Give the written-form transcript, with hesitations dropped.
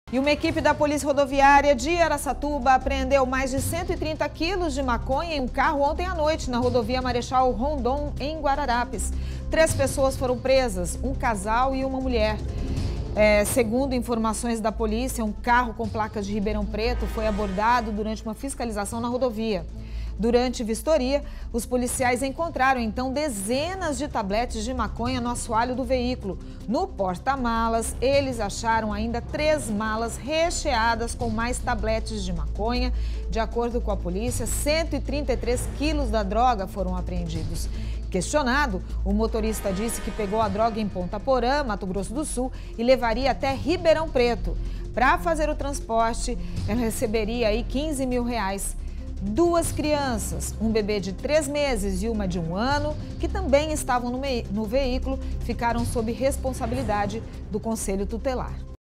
E uma equipe da Polícia Rodoviária de Araçatuba apreendeu mais de 130 quilos de maconha em um carro ontem à noite na rodovia Marechal Rondon, em Guararapes. 3 pessoas foram presas, um casal e uma mulher. Segundo informações da polícia, um carro com placas de Ribeirão Preto foi abordado durante uma fiscalização na rodovia. Durante vistoria, os policiais encontraram então dezenas de tabletes de maconha no assoalho do veículo. No porta-malas, eles acharam ainda 3 malas recheadas com mais tabletes de maconha. De acordo com a polícia, 133 quilos da droga foram apreendidos. Questionado, o motorista disse que pegou a droga em Ponta Porã, Mato Grosso do Sul, e levaria até Ribeirão Preto. Para fazer o transporte, ela receberia aí R$15 mil. 2 crianças, um bebê de 3 meses e uma de 1 ano, que também estavam no veículo, ficaram sob responsabilidade do Conselho Tutelar.